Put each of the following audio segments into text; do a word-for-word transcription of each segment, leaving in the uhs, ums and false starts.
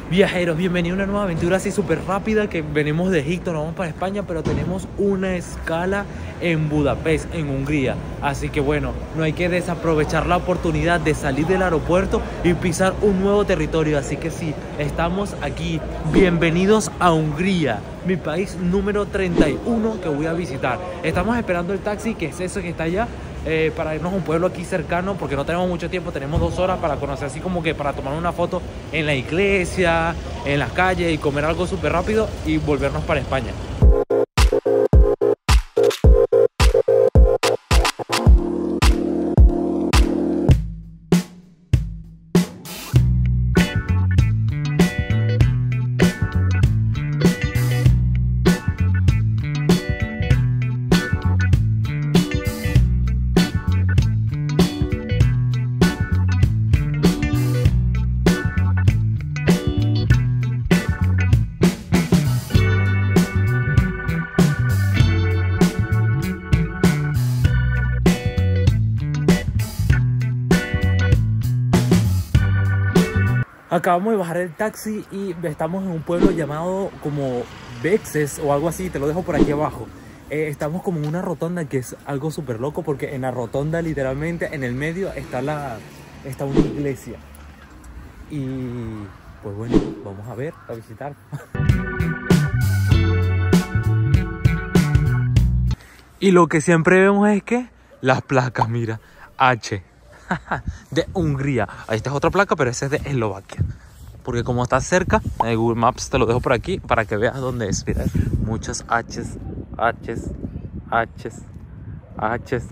Viajeros, bienvenidos a una nueva aventura así súper rápida que venimos de Egipto, nos vamos para España, pero tenemos una escala en Budapest, en Hungría. Así que bueno, no hay que desaprovechar la oportunidad de salir del aeropuerto y pisar un nuevo territorio. Así que sí, estamos aquí. Bienvenidos a Hungría, mi país número treinta y uno que voy a visitar. Estamos esperando el taxi, que es eso que está allá. Eh, para irnos a un pueblo aquí cercano, porque no tenemos mucho tiempo, tenemos dos horas para conocer, así como que para tomar una foto en la iglesia, en las calles y comer algo súper rápido y volvernos para España. Acabamos de bajar el taxi y estamos en un pueblo llamado como Bexes o algo así, te lo dejo por aquí abajo. Eh, estamos como en una rotonda que es algo súper loco porque en la rotonda literalmente en el medio está, la, está una iglesia. Y pues bueno, vamos a ver, a visitar. Y lo que siempre vemos es que las placas, mira, H. de Hungría. Esta es otra placa, pero esa es de Eslovaquia. Porque como está cerca, en Google Maps te lo dejo por aquí para que veas dónde es. Mira, muchas H's, H's, H's, H's.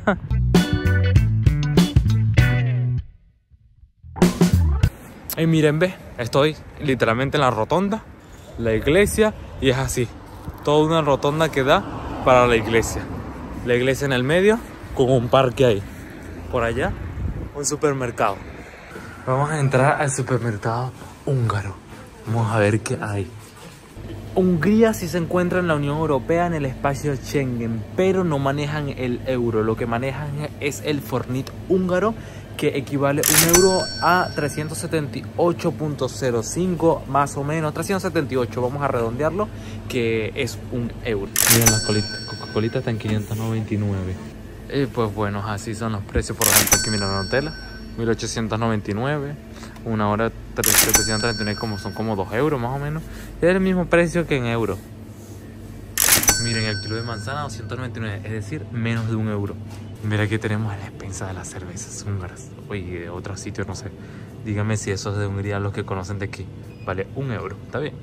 Y miren, ve, estoy literalmente en la rotonda, la iglesia, y es así. Toda una rotonda que da para la iglesia. La iglesia en el medio, con un parque ahí. Por allá, un supermercado. Vamos a entrar al supermercado húngaro. Vamos a ver qué hay. Hungría sí se encuentra en la Unión Europea, en el espacio Schengen, pero no manejan el euro. Lo que manejan es el forint húngaro, que equivale un euro a trescientos setenta y ocho punto cero cinco, más o menos, trescientos setenta y ocho, vamos a redondearlo, que es un euro. Miren, las Coca-Cola está en quinientos noventa y nueve. Y pues bueno, así son los precios. Por ejemplo, aquí mira la Nutella, mil ochocientos noventa y nueve. Una hora setecientos treinta y nueve, como son como dos euros más o menos. Es el mismo precio que en euro. Miren, el kilo de manzana doscientos noventa y nueve, es decir, menos de un euro. Mira, aquí tenemos la despensa de las cervezas húngaras. Oye, de otros sitios, no sé. Díganme si eso es de Hungría, los que conocen de aquí. Vale un euro, ¿está bien?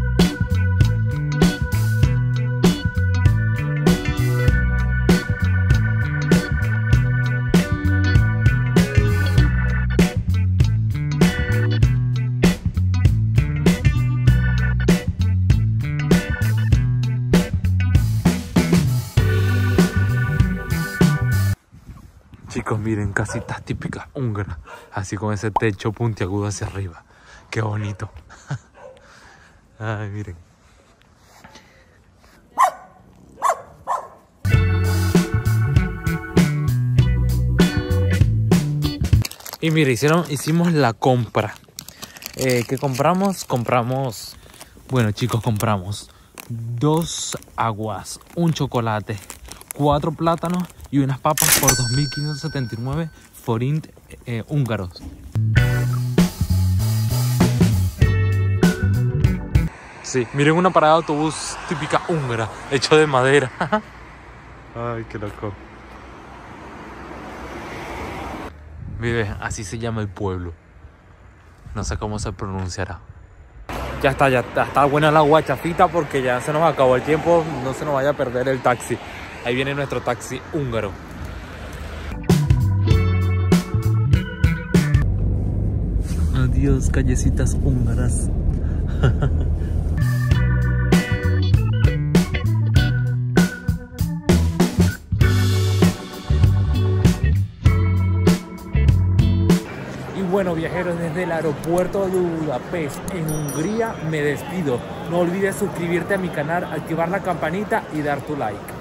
Chicos, miren, casitas típicas húngaras, así con ese techo puntiagudo hacia arriba. Qué bonito. Ay, miren. Y miren, hicieron, hicimos la compra. Eh, ¿Qué compramos? Compramos, bueno chicos, compramos dos aguas, un chocolate, cuatro plátanos y unas papas por dos mil quinientos setenta y nueve forint eh, húngaros. Sí, miren, una parada de autobús típica húngara, hecho de madera. Ay, qué loco. Miren, así se llama el pueblo. No sé cómo se pronunciará. Ya está, ya está, está buena la guachafita porque ya se nos acabó el tiempo. No se nos vaya a perder el taxi. Ahí viene nuestro taxi húngaro. Adiós, callecitas húngaras. Y bueno, viajeros, desde el aeropuerto de Budapest en Hungría me despido. No olvides suscribirte a mi canal, activar la campanita y dar tu like.